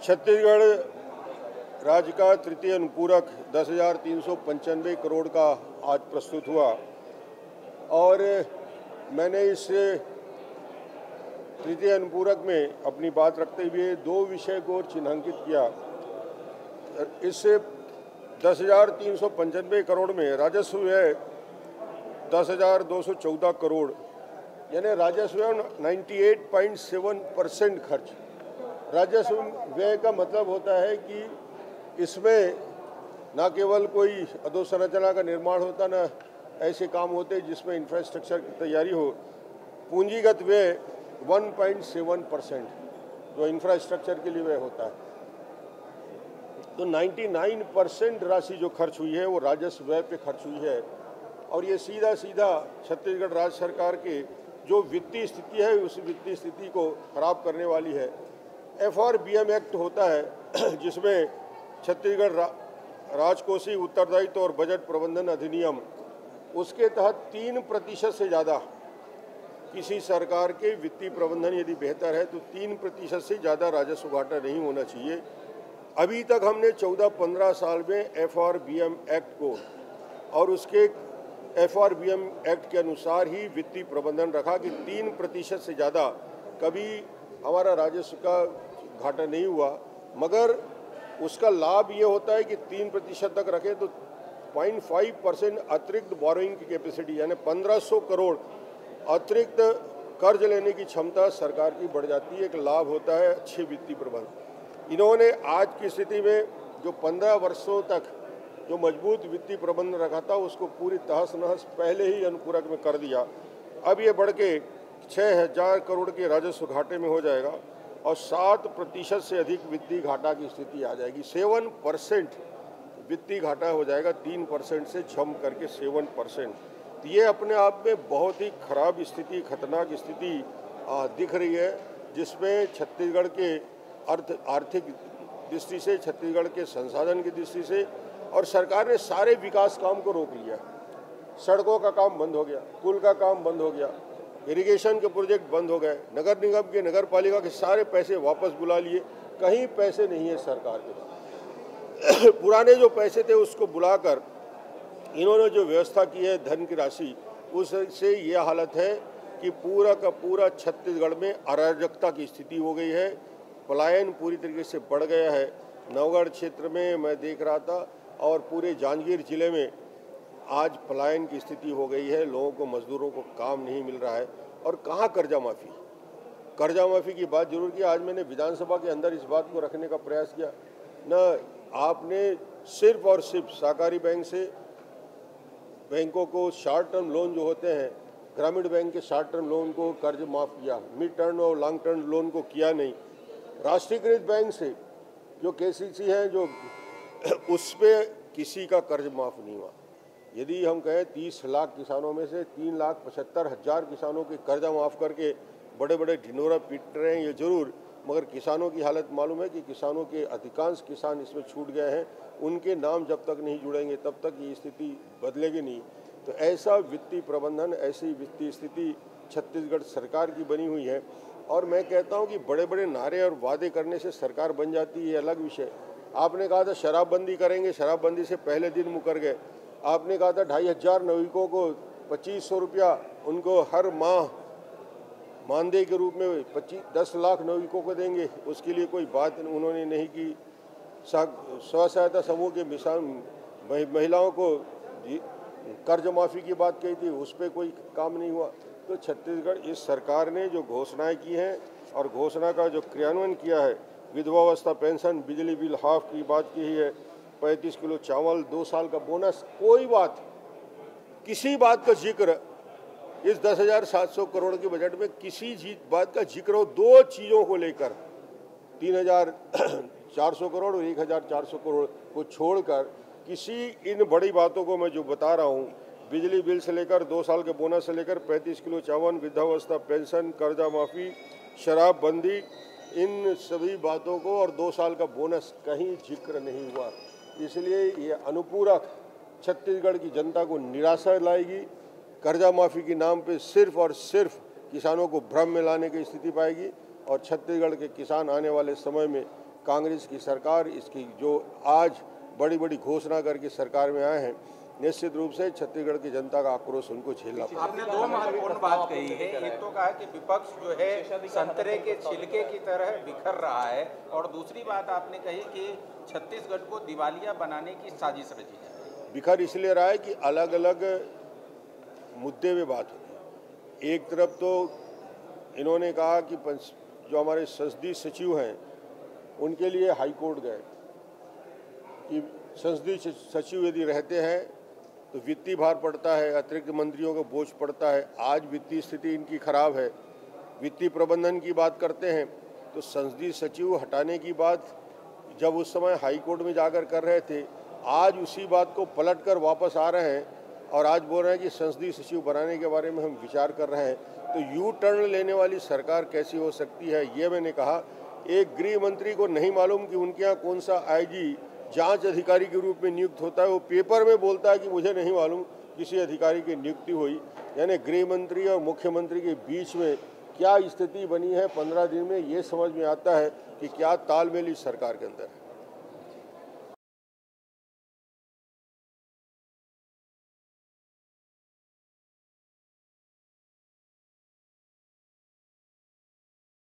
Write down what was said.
छत्तीसगढ़ राज्य का तृतीय अनुपूरक 10,395 करोड़ का आज प्रस्तुत हुआ और मैंने इस तृतीय अनुपूरक में अपनी बात रखते हुए दो विषय को चिन्हांकित किया। इससे 10,395 करोड़ में राजस्व है 10,214 करोड़, यानी राजस्व 98.7% खर्च। राजस्व व्यय का मतलब होता है कि इसमें न केवल कोई अधोसंरचना का निर्माण होता, न ऐसे काम होते जिसमें इंफ्रास्ट्रक्चर की तैयारी हो। पूंजीगत व्यय 1.7% जो इंफ्रास्ट्रक्चर के लिए व्यय होता है, तो 99% राशि जो खर्च हुई है वो राजस्व व्यय पे खर्च हुई है। और ये सीधा सीधा छत्तीसगढ़ राज्य सरकार के जो वित्तीय स्थिति है उस वित्तीय स्थिति को खराब करने वाली है। FRBM एक्ट होता है जिसमें छत्तीसगढ़ राजकोषीय उत्तरदायित्व और बजट प्रबंधन अधिनियम, उसके तहत 3% से ज़्यादा किसी सरकार के वित्तीय प्रबंधन यदि बेहतर है तो 3% से ज़्यादा राजस्व घाटा नहीं होना चाहिए। अभी तक हमने 14-15 साल में FRBM एक्ट को और उसके FRBM एक्ट के अनुसार ही वित्तीय प्रबंधन रखा कि 3% से ज़्यादा कभी हमारा राजस्व का घाटा नहीं हुआ। मगर उसका लाभ ये होता है कि 3% तक रखें तो 0.5% अतिरिक्त बोरोइंग की कैपेसिटी, यानी 1,500 करोड़ अतिरिक्त कर्ज लेने की क्षमता सरकार की बढ़ जाती है। एक लाभ होता है अच्छे वित्तीय प्रबंधन। इन्होंने आज की स्थिति में जो 15 वर्षों तक जो मजबूत वित्तीय प्रबंधन रखा था उसको पूरी तहस नहस पहले ही अनुपूरक में कर दिया। अब ये बढ़ के 6,000 करोड़ के राजस्व घाटे में हो जाएगा और 7% से अधिक वित्तीय घाटा की स्थिति आ जाएगी। 7% वित्तीय घाटा हो जाएगा, 3% से जम करके 7%। तो ये अपने आप में बहुत ही खराब स्थिति, खतरनाक स्थिति दिख रही है, जिसमें छत्तीसगढ़ के आर्थिक दृष्टि से, छत्तीसगढ़ के संसाधन की दृष्टि से, और सरकार ने सारे विकास काम को रोक लिया। सड़कों का काम बंद हो गया, पुल का काम बंद हो गया, इरिगेशन के प्रोजेक्ट बंद हो गए, नगर निगम के, नगर पालिका के सारे पैसे वापस बुला लिए। कहीं पैसे नहीं है सरकार के पास। पुराने जो पैसे थे उसको बुलाकर इन्होंने जो व्यवस्था की है धन की राशि, उससे ये हालत है कि पूरा का पूरा छत्तीसगढ़ में अराजकता की स्थिति हो गई है। पलायन पूरी तरीके से बढ़ गया है। नवगढ़ क्षेत्र में मैं देख रहा था और पूरे जांजगीर जिले में आज पलायन की स्थिति हो गई है। लोगों को, मजदूरों को काम नहीं मिल रहा है। और कहाँ कर्जा माफ़ी की बात जरूर की। आज मैंने विधानसभा के अंदर इस बात को रखने का प्रयास किया। न आपने सिर्फ और सिर्फ सहकारी बैंक से बैंकों को शॉर्ट टर्म लोन जो होते हैं, ग्रामीण बैंक के शॉर्ट टर्म लोन को कर्ज माफ़ किया, मिड टर्म और लॉन्ग टर्म लोन को किया नहीं। राष्ट्रीयकृत बैंक से जो KCC है जो उस पर किसी का कर्ज माफ़ नहीं हुआ। यदि हम कहें 30 लाख किसानों में से 3,75,000 किसानों के कर्जा माफ़ करके बड़े बड़े ढिंढोरा पीट रहे हैं, ये जरूर, मगर किसानों की हालत मालूम है कि किसानों के अधिकांश किसान इसमें छूट गए हैं। उनके नाम जब तक नहीं जुड़ेंगे तब तक ये स्थिति बदलेगी नहीं। तो ऐसा वित्तीय प्रबंधन, ऐसी वित्तीय स्थिति छत्तीसगढ़ सरकार की बनी हुई है। और मैं कहता हूँ कि बड़े बड़े नारे और वादे करने से सरकार बन जाती है, अलग विषय। आपने कहा था शराबबंदी करेंगे, शराबबंदी से पहले दिन मुकर गए। आपने कहा था 2,500 नाविकों को 2,500 रुपया उनको हर माह मानदेय के रूप में 10 लाख नाविकों को देंगे। उसके लिए कोई बात उन्होंने नहीं की। स्व सहायता समूह के महिलाओं को कर्ज माफ़ी की बात कही थी, उस पर कोई काम नहीं हुआ। तो छत्तीसगढ़ इस सरकार ने जो घोषणाएं की हैं और घोषणा का जो क्रियान्वयन किया है, विधवावस्था पेंशन, बिजली बिल हाफ की बात की है, 35 किलो चावल, 2 साल का बोनस, कोई बात, किसी बात का जिक्र इस 10,700 करोड़ के बजट में किसी बात का जिक्र हो। दो चीज़ों को लेकर 3,400 करोड़ और 1,400 करोड़ को छोड़कर किसी इन बड़ी बातों को मैं जो बता रहा हूँ, बिजली बिल से लेकर 2 साल के बोनस से लेकर 35 किलो चावल, वृद्धावस्था पेंशन, कर्जा माफ़ी, शराबबंदी, इन सभी बातों को और 2 साल का बोनस कहीं जिक्र नहीं हुआ। इसलिए ये अनुपूरक छत्तीसगढ़ की जनता को निराशा लाएगी। कर्जा माफ़ी के नाम पे सिर्फ और सिर्फ किसानों को भ्रम में लाने की स्थिति पाएगी और छत्तीसगढ़ के किसान आने वाले समय में कांग्रेस की सरकार इसकी जो आज बड़ी बड़ी घोषणा करके सरकार में आए हैं, निश्चित रूप से छत्तीसगढ़ की जनता का आक्रोश उनको झेलना पड़ेगा। आपने दो महत्वपूर्ण बात कही है। एक तो कहा कि विपक्ष जो है संतरे के छिलके की तरह बिखर रहा है, और दूसरी बात आपने कही कि छत्तीसगढ़ को दिवालिया बनाने की साजिश रची है। बिखर इसलिए रहा है कि अलग अलग मुद्दे में बात होती है। एक तरफ तो इन्होंने कहा कि जो हमारे संसदीय सचिव हैं उनके लिए हाई कोर्ट गए कि संसदीय सचिव यदि रहते हैं तो वित्तीय भार पड़ता है, अतिरिक्त मंत्रियों का बोझ पड़ता है। आज वित्तीय स्थिति इनकी खराब है, वित्तीय प्रबंधन की बात करते हैं तो संसदीय सचिव हटाने की बात जब उस समय हाई कोर्ट में जाकर कर रहे थे, आज उसी बात को पलटकर वापस आ रहे हैं और आज बोल रहे हैं कि संसदीय सचिव बनाने के बारे में हम विचार कर रहे हैं। तो यू टर्न लेने वाली सरकार कैसी हो सकती है, ये मैंने कहा। एक गृह मंत्री को नहीं मालूम कि उनके यहाँ कौन सा आईजी जांच अधिकारी के रूप में नियुक्त होता है, वो पेपर में बोलता है कि मुझे नहीं मालूम किसी अधिकारी की नियुक्ति हुई। यानी गृह मंत्री और मुख्यमंत्री के बीच में क्या स्थिति बनी है 15 दिन में, ये समझ में आता है कि क्या तालमेल इस सरकार के अंदर है।